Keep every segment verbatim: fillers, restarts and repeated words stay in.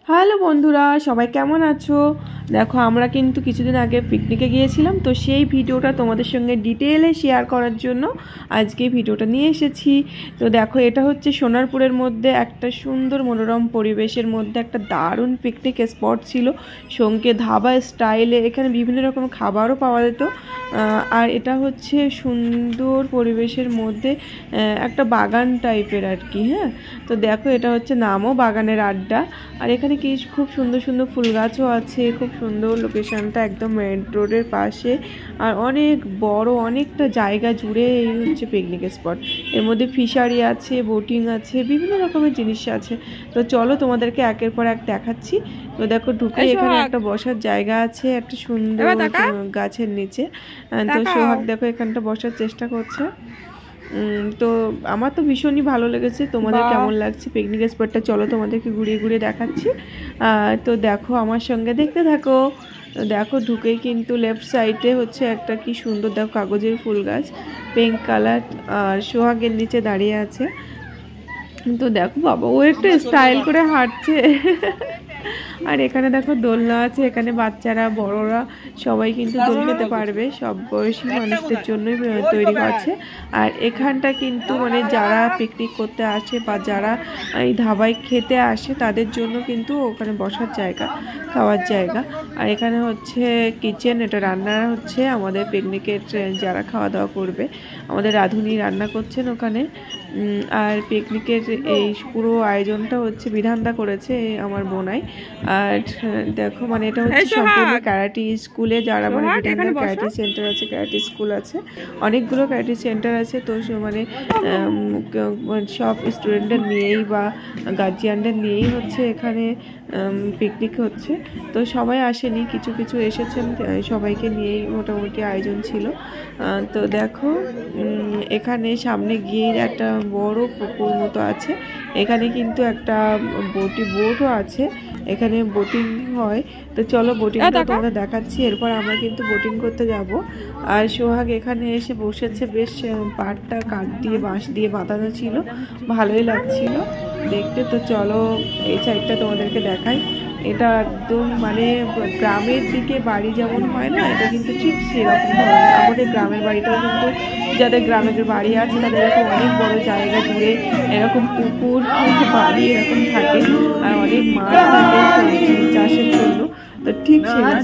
Hello বন্ধুরা, সবাই কেমন আছো? দেখো আমরা কিন্তু কিছুদিন আগে পিকনিকে গিয়েছিলাম, তো সেই ভিডিওটা তোমাদের সঙ্গে ডিটেলে শেয়ার করার জন্য আজকে ভিডিওটা নিয়ে এসেছি। তো দেখো, এটা হচ্ছে সোনারপুরের মধ্যে একটা সুন্দর মনোরম পরিবেশের মধ্যে একটা দারুণ পিকনিক স্পট ছিল, সঙ্গে ধাবা স্টাইলে। এখানে বিভিন্ন রকম খাবারও পাওয়া যেত, আর এটা হচ্ছে সুন্দর পরিবেশের মধ্যে একটা বাগান টাইপের আর কি। হ্যাঁ, তো দেখো এটা হচ্ছে নামও বাগানের আড্ডা। আর এখানে কি খুব সুন্দর সুন্দর ফুল গাছও আছে, খুব সুন্দর লোকেশনটা একদম মেন রোডের পাশে, আর অনেক বড় অনেকটা জায়গা জুড়ে এই হচ্ছে পিকনিক স্পট। এর মধ্যে ফিশারি আছে, বোটিং আছে, বিভিন্ন রকমের জিনিস আছে। তো চলো তোমাদেরকে একের পর এক দেখাচ্ছি। তো দেখো ঢুকে এখানে একটা বসার জায়গা আছে একটা সুন্দর গাছের নিচে। তো সোহাগ দেখো এখানটা বসার চেষ্টা করছে। তো আমার তো ভীষণই ভালো লেগেছে। তোমাদের কেমন লাগছে পিকনিক স্পটটা? চলো তোমাদেরকে ঘুরিয়ে ঘুরিয়ে দেখাচ্ছি। তো দেখো আমার সঙ্গে দেখতে থাকো। দেখো ঢুকেই কিন্তু লেফট সাইডে হচ্ছে একটা কি সুন্দর দেখো কাগজের ফুল গাছ, পিঙ্ক কালার, আর সোহাগের নিচে দাঁড়িয়ে আছে। তো দেখো বাবা, ও একটু স্টাইল করে হাঁটছে। আর এখানে দেখো দোলনা আছে, এখানে বাচ্চারা বড়রা সবাই কিন্তু দোল খেতে পারবে, সব বয়সী মানুষদের জন্যই তৈরি আছে। আর এখানটা কিন্তু মানে যারা পিকনিক করতে আসে বা যারা এই ধাবায় খেতে আসে তাদের জন্য কিন্তু ওখানে বসার জায়গা, খাওয়ার জায়গা। আর এখানে হচ্ছে কিচেন, এটা রান্না হচ্ছে আমাদের পিকনিকের যারা খাওয়া দাওয়া করবে, আমাদের রাঁধুনি রান্না করছেন ওখানে। আর পিকনিকের এই পুরো আয়োজনটা হচ্ছে বিধানদা করেছে, আমার বোনাই। আর দেখো মানে এটা হচ্ছে সম্পূর্ণ ক্যারাটি স্কুলে, যারা মানে বিধানদা ক্যারাটি সেন্টার আছে, ক্যারাটি স্কুল আছে, অনেকগুলো ক্যারাটি সেন্টার আছে। তো মানে সব স্টুডেন্টদের নিয়েই বা গার্জিয়ানদের নিয়েই হচ্ছে এখানে পিকনিক হচ্ছে। তো সবাই আসেনি, কিছু কিছু এসেছেন, সবাইকে নিয়েই মোটামুটি আয়োজন ছিল। তো দেখো এখানে সামনে গিয়ে একটা বড় পুকুর মতো আছে, এখানে কিন্তু একটা বোটি বোটও আছে, এখানে বোটিং হয়। তো চলো বোটিংটা তোমরা দেখাচ্ছি, এরপর আমরা কিন্তু বোটিং করতে যাব। আর সোহাগ এখানে এসে বসেছে, বেশ পাড়টা কাঠ দিয়ে বাঁশ দিয়ে বাঁধানো ছিল, ভালোই লাগছিল দেখতে। তো চলো এই সাইডটা তোমাদেরকে দেখাই। এটা একদম মানে গ্রামের দিকে বাড়ি যেমন হয় না, এটা কিন্তু ঠিক সেরকম ধরনের। আমাদের গ্রামের বাড়িটাও কিন্তু, যাদের গ্রামের বাড়ি আছে তাদের এরকম অনেক বড় জায়গা জুড়ে এরকম পুকুর বাড়ি এরকম থাকে, আর অনেক মাছ থাকে চাষের জন্য। তো ঠিক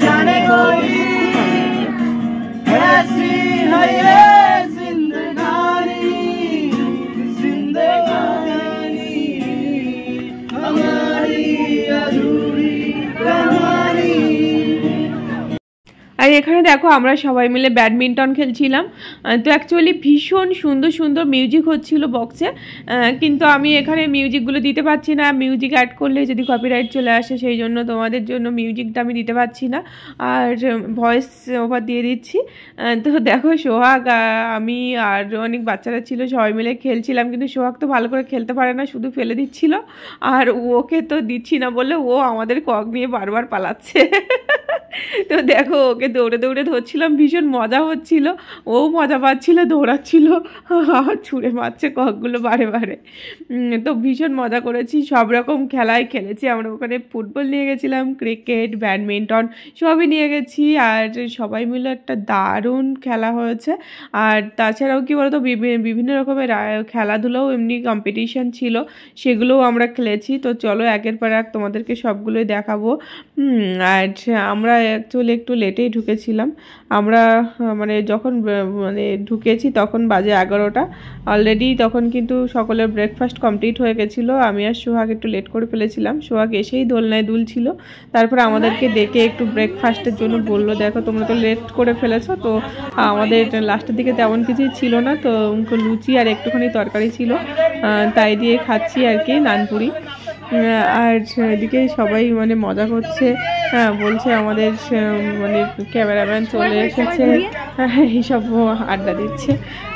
আর এখানে দেখো আমরা সবাই মিলে ব্যাডমিন্টন খেলছিলাম। তো অ্যাকচুয়ালি ভীষণ সুন্দর সুন্দর মিউজিক হচ্ছিল বক্সে, কিন্তু আমি এখানে মিউজিকগুলো দিতে পারছি না, মিউজিক অ্যাড করলে যদি কপিরাইট চলে আসে, সেই জন্য তোমাদের জন্য মিউজিকটা আমি দিতে পারছি না, আর ভয়েস ওভার দিয়ে দিচ্ছি। তো দেখো সোহাগ, আমি আর অনেক বাচ্চারা ছিল, সবাই মিলে খেলছিলাম, কিন্তু সোহাগ তো ভালো করে খেলতে পারে না, শুধু ফেলে দিচ্ছিল। আর ওকে তো দিচ্ছি না বলে ও আমাদের কক নিয়ে বারবার পালাচ্ছে। তো দেখো ওকে দৌড়ে দৌড়ে ধরছিলাম, ভীষণ মজা হচ্ছিল, ও মজা পাচ্ছিল, দৌড়াচ্ছিল, ছুঁড়ে মারছে ককগুলো বারে বারে। তো ভীষণ মজা করেছি, সব রকম খেলাই খেলেছি আমরা। ওখানে ফুটবল নিয়ে গেছিলাম, ক্রিকেট, ব্যাডমিন্টন সবই নিয়ে গেছি, আর সবাই মিলে একটা দারুণ খেলা হয়েছে। আর তাছাড়াও কি বলতো, বিভিন্ন রকমের খেলাধুলাও এমনি কম্পিটিশান ছিল, সেগুলোও আমরা খেলেছি। তো চলো একের পর এক তোমাদেরকে সবগুলোই দেখাবো। আর আমরা অ্যাকচুয়ালি একটু লেটেই ঢুকেছিলাম, আমরা মানে যখন মানে ঢুকেছি তখন বাজে এগারোটা অলরেডি, তখন কিন্তু সকলের ব্রেকফাস্ট কমপ্লিট হয়ে গেছিলো। আমি আর সোহাগ একটু লেট করে ফেলেছিলাম, সোহাগ এসেই দোলনায় দুলছিল, তারপর আমাদেরকে ডেকে একটু ব্রেকফাস্টের জন্য বললো, দেখো তোমরা তো লেট করে ফেলেছো। তো আমাদের লাস্টের দিকে তেমন কিছুই ছিল না, তো লুচি আর একটুখানি তরকারি ছিল, তাই দিয়ে খাচ্ছি আর কি, নানপুরি। আর এদিকে সবাই মানে মজা করছে, হ্যাঁ বলছে আমাদের মানে ক্যামেরাম্যান চলে এসেছে, এইসব আড্ডা দিচ্ছে।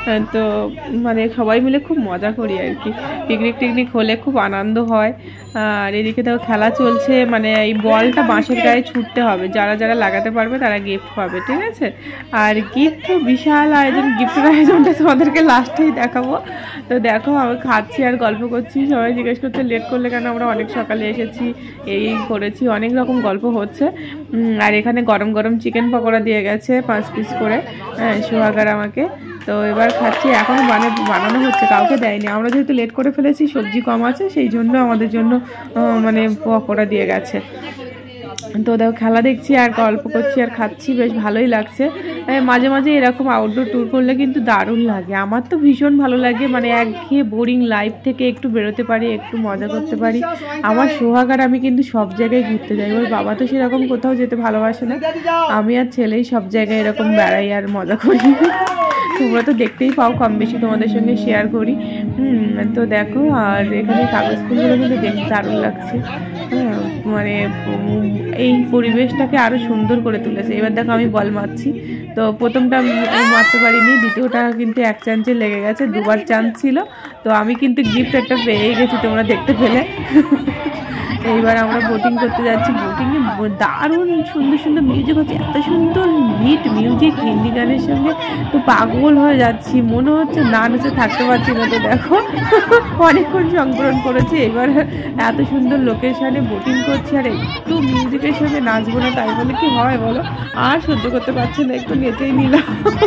তো মানে সবাই মিলে খুব মজা করি আর কি। পিকনিক টিকনিক হলে খুব আনন্দ হয়। আর এদিকে তো খেলা চলছে, মানে এই বলটা বাঁশের গায়ে ছুটতে হবে, যারা যারা লাগাতে পারবে তারা গিফট পাবে, ঠিক আছে। আর গিফট তো বিশাল আয়োজন, গিফটের আয়োজনটা তোমাদেরকে লাস্টেই দেখাবো। তো দেখো আমি খাচ্ছি আর গল্প করছি, সবাই জিজ্ঞেস করছে লেট করলে কেন, আমরা অনেক সকালে এসেছি, এই করেছি, অনেক রকম গল্প হচ্ছে। আর এখানে গরম গরম চিকেন পকোড়া দিয়ে গেছে পাঁচ পিস করে, হ্যাঁ সোহাগার আমাকে। তো এবার খাচ্ছি, এখনও মানে বানানো হচ্ছে, কাউকে দেয়নি। আমরা যেহেতু লেট করে ফেলেছি, সবজি কম আছে, সেই জন্য আমাদের জন্য মানে পকোড়া দিয়ে গেছে। তো দেখো খেলা দেখছি আর গল্প করছি আর খাচ্ছি, বেশ ভালোই লাগছে। মাঝে মাঝে এরকম আউটডোর ট্যুর করলে কিন্তু দারুণ লাগে, আমার তো ভীষণ ভালো লাগে। মানে একঘেয়ে বোরিং লাইফ থেকে একটু বেরোতে পারি, একটু মজা করতে পারি। আমার সোহাগ আর আমি কিন্তু সব জায়গায় ঘুরতে যাই, ওর বাবা তো সেরকম কোথাও যেতে ভালোবাসে না, আমি আর ছেলেই সব জায়গায় এরকম বেড়াই আর মজা করি। তোমরা তো দেখতেই পাও, কম বেশি তোমাদের সঙ্গে শেয়ার করি। হুম তো দেখো, আর এখানে কাগজ ফুলগুলো কিন্তু দেখতে দারুণ লাগছে। হ্যাঁ মানে এই পরিবেশটাকে আরও সুন্দর করে তুলেছে। এবার দেখো আমি বল মারছি, তো প্রথমটা মারতে পারিনি, দ্বিতীয়টা কিন্তু এক চান্সে লেগে গেছে, দুবার চান্স ছিল। তো আমি কিন্তু গিফট একটা পেয়ে গেছি, তোমরা দেখতে পেলে। এইবার আমরা বোটিং করতে যাচ্ছি। বোটিংয়ে দারুণ সুন্দর সুন্দর মিউজিক হচ্ছে, এত সুন্দর হিট মিউজিক হিন্দি গানের সঙ্গে, তো পাগল হয়ে যাচ্ছি, মনে হচ্ছে না নেচে থাকতে পারছি না। তো দেখো অনেকক্ষণ সংকলন করেছি, এবার এত সুন্দর লোকেশনে বোটিং করছি আর একটু মিউজিকের সঙ্গে নাচবো না তাই বলে কি হয় বলো, আর সহ্য করতে পারছি না, একটু নেচেই নিলাম।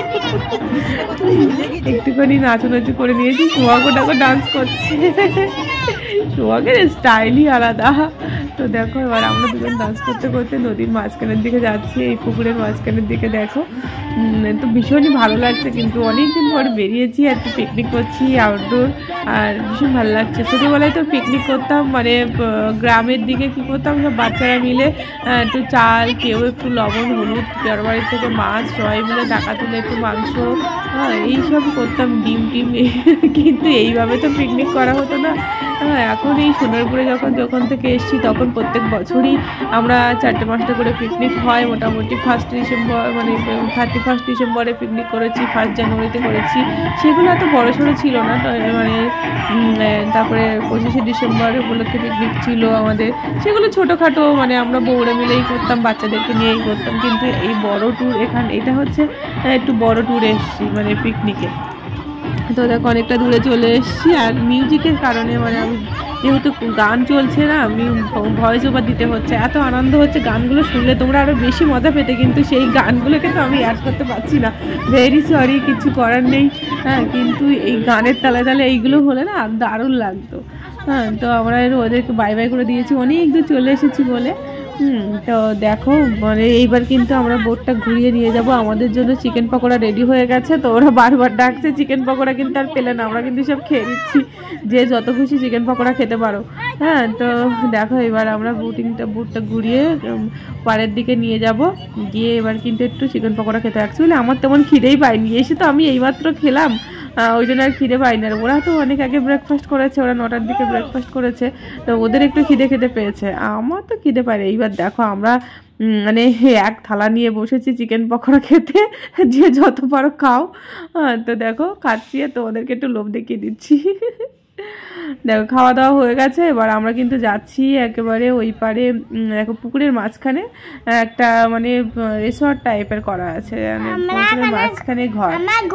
একটুখানি নাচানাচি করে নিয়েছি, সোহাগো ডাকো ডান্স করছে, সোহাগের স্টাইলই আলাদা। তো দেখো এবার আমরা দুজন ডান্স করতে করতে নদীর মাঝখানের দিকে যাচ্ছি, এই পুকুরের মাঝখানের দিকে। দেখো তো ভীষণই ভালো লাগছে, কিন্তু অনেকদিন পরে বেরিয়েছি, একটু পিকনিক করছি আউটডোর, আর ভীষণ ভালো লাগছে। ছোটোবেলায় তো পিকনিক করতাম, মানে গ্রামের দিকে কী করতাম, সব বাচ্চারা মিলে একটু চাল, কেউ একটু লবণ হলুদ, কারো বাড়ির থেকে মাছ, সবাই মিলে টাকা তুলে একটু মাংস, হ্যাঁ এইসব করতাম, ডিম টিম। কিন্তু এইভাবে তো পিকনিক করা হতো না। হ্যাঁ এখন এই সোনারপুরে যখন যখন থেকে এসেছি, তখন প্রত্যেক বছরই আমরা চারটে পাঁচটা করে পিকনিক হয় মোটামুটি। ফার্স্ট ডিসেম্বর মানে থার্টি ফার্স্ট ডিসেম্বরে পিকনিক করেছি, ফার্স্ট জানুয়ারিতে করেছি, সেগুলো এত বড়ো সড়ো ছিল না। মানে তারপরে পঁচিশে ডিসেম্বর উপলক্ষে পিকনিক ছিল আমাদের, সেগুলো ছোটোখাটো, মানে আমরা বউরে মিলেই করতাম, বাচ্চাদেরকে নিয়েই করতাম। কিন্তু এই বড় ট্যুর এখানে, এটা হচ্ছে একটু বড় ট্যুরে এসেছি মানে পিকনিকে। তো দেখো অনেকটা দূরে চলে এসেছি, আর মিউজিকের কারণে মানে আমি যেহেতু গান চলছে না, আমি ভয়েস ওভার দিতে হচ্ছে, এত আনন্দ হচ্ছে গানগুলো শুনলে তোমরা আরও বেশি মজা পেতে, কিন্তু সেই গানগুলোকে তো আমি অ্যাড করতে পারছি না, ভেরি সরি, কিছু করার নেই। হ্যাঁ কিন্তু এই গানের তালে তালে এইগুলো হলে না আর দারুণ লাগতো। হ্যাঁ তো আমরা ওদেরকে বাই বাই করে দিয়েছি, অনেক দূর চলে এসেছি বলে। হুম তো দেখো মানে এইবার কিন্তু আমরা বোটটা ঘুরিয়ে নিয়ে যাব, আমাদের জন্য চিকেন পকোড়া রেডি হয়ে গেছে। তো ওরা বারবার ডাকছে চিকেন পকোড়া, কিন্তু আর পেলে না, আমরা কিন্তু সব খেয়ে নিচ্ছি, যে যত খুশি চিকেন পকোড়া খেতে পারো। হ্যাঁ তো দেখো এবার আমরা বোটিংটা বোটটা ঘুরিয়ে পাড়ের দিকে নিয়ে যাব, গিয়ে এবার কিন্তু একটু চিকেন পকোড়া খেতে। অ্যাকচুয়ালি আমার তেমন খিদেই পাইনি, এসে তো আমি এইমাত্র খেলাম, ওই জন্য আর খিদে পাইনি। আর ওরা তো অনেক আগে ব্রেকফাস্ট করেছে, ওরা নটার দিকে ব্রেকফাস্ট করেছে, তো ওদের একটু খিদে খেতে পেয়েছে, আমার তো খিদে পাইনি। এইবার দেখো আমরা মানে এক থালা নিয়ে বসেছি চিকেন পকোড়া খেতে, যে যত পারো খাও। তো দেখো খাচ্ছি, তো ওদেরকে একটু লোভ দেখিয়ে দিচ্ছি। দেখো খাওয়া দাওয়া হয়ে গেছে, এবার আমরা কিন্তু যাচ্ছি একেবারে ওই পারে, দেখো পুকুরের মাঝখানে একটা মানে রিসর্ট টাইপের করা আছে, মানে মাঝখানে ঘর।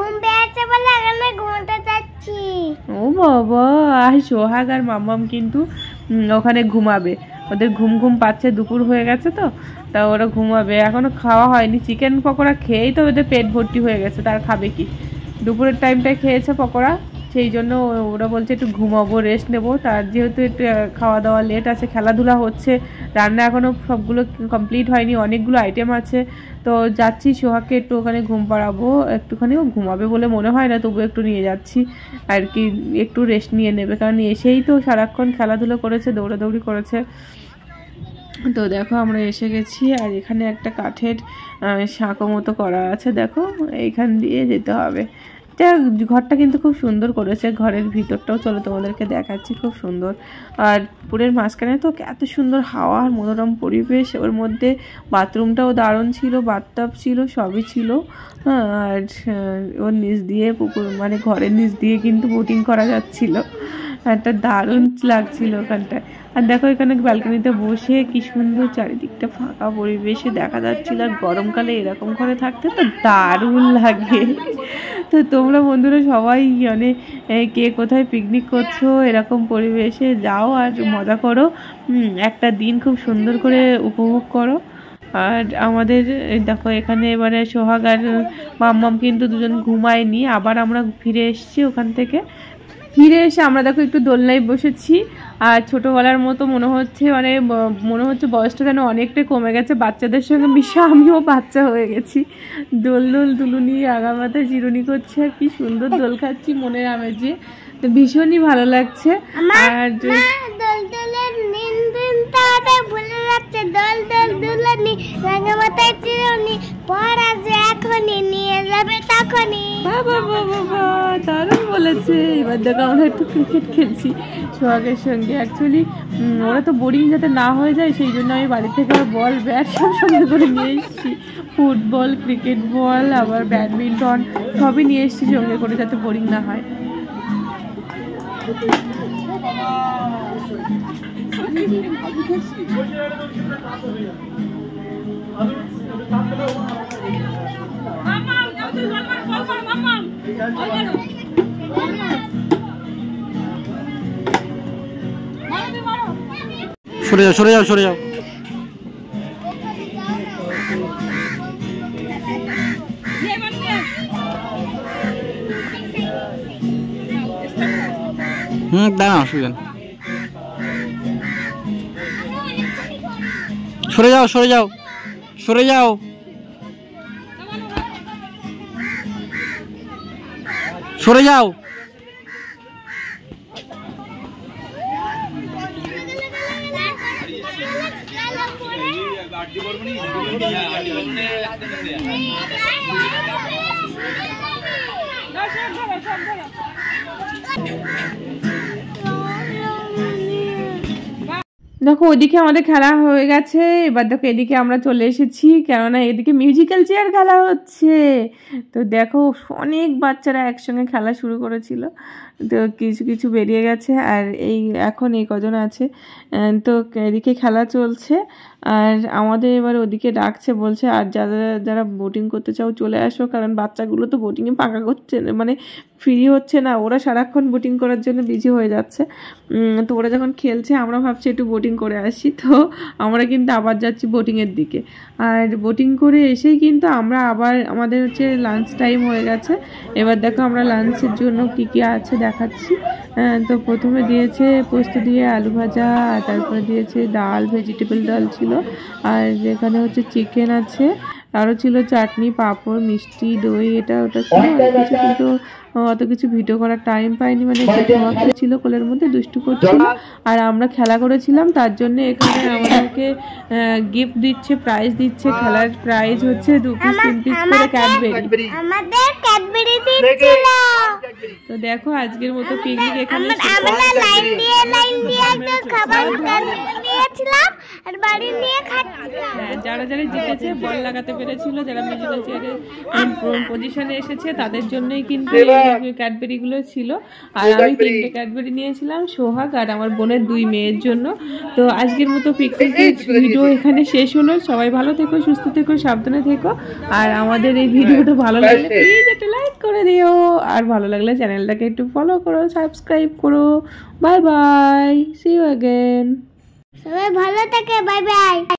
ও বাবা, আর সোহাগ আর মামাম কিন্তু ওখানে ঘুমাবে, ওদের ঘুম ঘুম পাচ্ছে, দুপুর হয়ে গেছে তো, তা ওরা ঘুমাবে, এখনো খাওয়া হয়নি। চিকেন পকোড়া খেয়েই তো ওদের পেট ভর্তি হয়ে গেছে, তার খাবে কি, দুপুরের টাইমটায় খেয়েছে পকোড়া, সেই জন্য ওরা বলছে একটু ঘুমাবো, রেস্ট নেবো। তার যেহেতু একটু খাওয়া দাওয়া লেট আছে, খেলাধুলা হচ্ছে, রান্না এখনও সবগুলো কমপ্লিট হয়নি, অনেকগুলো আইটেম আছে। তো যাচ্ছি সোহাগকে একটু ওখানে ঘুম পাড়াবো, একটুখানি ও ঘুমাবে বলে মনে হয় না, তবু একটু নিয়ে যাচ্ছি আর কি, একটু রেস্ট নিয়ে নেবে, কারণ এসেই তো সারাক্ষণ খেলাধুলো করেছে, দৌড়াদৌড়ি করেছে। তো দেখো আমরা এসে গেছি, আর এখানে একটা কাঠের সাঁকো মতো করা আছে, দেখো এইখান দিয়ে যেতে হবে। ঘরটা কিন্তু খুব সুন্দর করেছে, ঘরের ভিতরটাও চলো তোমাদেরকে দেখাচ্ছি, খুব সুন্দর। আর পুরের মাঝখানে তো এত সুন্দর হাওয়া আর মনোরম পরিবেশ, ওর মধ্যে বাথরুমটাও দারুণ ছিল, বাথটাব ছিল, সবই ছিল। হ্যাঁ, আর ওর নিচ দিয়ে পুকুর মানে ঘরের নিচ দিয়ে কিন্তু বোটিং করা যাচ্ছিল, একটা দারুণ লাগছিল ওখানটায়। আর দেখো এখানে ব্যালকনিতে বসে কি সুন্দর চারিদিকটা ফাঁকা পরিবেশে দেখা যাচ্ছিল। আর গরমকালে এরকম করে থাকতে তো দারুণ লাগে। তো তোমরা বন্ধুরা সবাই মানে কে কোথায় পিকনিক করছো এরকম পরিবেশে যাও আর মজা করো, একটা দিন খুব সুন্দর করে উপভোগ করো। আর আমাদের দেখো এখানে এবারে সোহাগ আর মাম্মাম কিন্তু দুজন ঘুমায়নি, আবার আমরা ফিরে এসেছি ওখান থেকে। ফিরে এসে আমরা দেখো একটু দোলনায় বসেছি। আর ছোটোবেলার মতো মনে হচ্ছে, মানে মনে হচ্ছে বয়সটা যেন অনেকটাই কমে গেছে, বাচ্চাদের সঙ্গে মিশে আমিও বাচ্চা হয়ে গেছি। দোল দোল দুলুনি আগা মাথায় চিরুনি করছে আর কি সুন্দর দোল খাচ্ছি মনের আমেজে, তো ভীষণই ভালো লাগছে। আর দারুণ বলেছে। এবার দেখো আমরা একটু ক্রিকেট খেলছি সোহাগের সঙ্গে। অ্যাকচুয়ালি ওরা তো বোরিং যাতে না হয়ে যায় সেই জন্য আমি বাড়ি থেকে বল ব্যাট সব সঙ্গে করে নিয়ে এসেছি, ফুটবল, ক্রিকেট বল, আবার ব্যাডমিন্টন সবই নিয়ে এসেছি সঙ্গে করে যাতে বোরিং না হয়। সরে যাও সরে যাও সরে যাও হুম দাঁড়াও সুজন, সরে যাও সরে যাও সরে যাও সরে যাও। দেখো ওইদিকে আমাদের খেলা হয়ে গেছে, এবার দেখো এদিকে আমরা চলে এসেছি, কেননা এদিকে মিউজিক্যাল চেয়ার খেলা হচ্ছে। তো দেখো অনেক বাচ্চারা একসঙ্গে খেলা শুরু করেছিল, তো কিছু কিছু বেরিয়ে গেছে আর এই এখন এই কজন আছে। তো এদিকে খেলা চলছে আর আমাদের এবার ওদিকে ডাকছে, বলছে আর যারা যারা বোটিং করতে চাও চলে আসো, কারণ বাচ্চাগুলো তো বোটিংয়ে পাকা করছে না, মানে ফ্রি হচ্ছে না, ওরা সারাক্ষণ বোটিং করার জন্য বিজি হয়ে যাচ্ছে। তো ওরা যখন খেলছে আমরা ভাবছি একটু বোটিং করে আসি, তো আমরা কিন্তু আবার যাচ্ছি বোটিংয়ের দিকে। আর বোটিং করে এসেই কিন্তু আমরা আবার আমাদের হচ্ছে লাঞ্চ টাইম হয়ে গেছে। এবার দেখো আমরা লাঞ্চের জন্য কী কী আছে দেখাচ্ছি। তো প্রথমে দিয়েছে পোস্ত দিয়ে আলু ভাজা, আর তারপরে দিয়েছে ডাল, ভেজিটেবল ডাল ছিল, আর এখানে হচ্ছে চিকেন আছে, আরও ছিল চাটনি, পাঁপড়, মিষ্টি, দই, এটা ওটা ছিল অনেক কিছু, কিন্তু অত কিছু ভিডিও করার টাইম পাইনি, মানে ছোটো ছিল কোলের মধ্যে দুষ্টু করছিল আর আমরা খেলা করেছিলাম, তার জন্য এখানে আমাদেরকে গিফট দিচ্ছে, প্রাইজ দিচ্ছে। খেলার প্রাইজ হচ্ছে দু পিস তিন পিস করে ক্যাডবেরি, আমাদের ক্যাডবেরি দিচ্ছিল। তো দেখো আজকের মতো পিকনিক এখানে আমরা লাইন দিয়ে লাইন দিয়ে একদম খাবার নিয়েছিলাম আর বাড়ি নিয়ে খাচ্ছিলাম। যারা যারা জিতেছে বল লাগাতে পেরেছিল, যারা মিউজিক্যাল চেয়ারে পজিশনে এসেছে তাদের জন্যই কিন্তু ক্যাডবেরিগুলো ছিল। আর আমি তিনটে ক্যাডবেরি নিয়েছিলাম, সোহাগ আর আমার বোনের দুই মেয়ের জন্য। তো আজকের মতো পিকনিকের ভিডিও এখানে শেষ হলো। সবাই ভালো থেকো, সুস্থ থেকো, সাবধানে থেকো। আর আমাদের এই ভিডিওটা ভালো লাগলে প্লিজ একটা লাইক করে দিও, আর ভালো লাগলে চ্যানেলটাকে একটু ফলো করো, সাবস্ক্রাইব করো। Bye bye, see you again. সবাই ভালো থাকে, বাই বাই।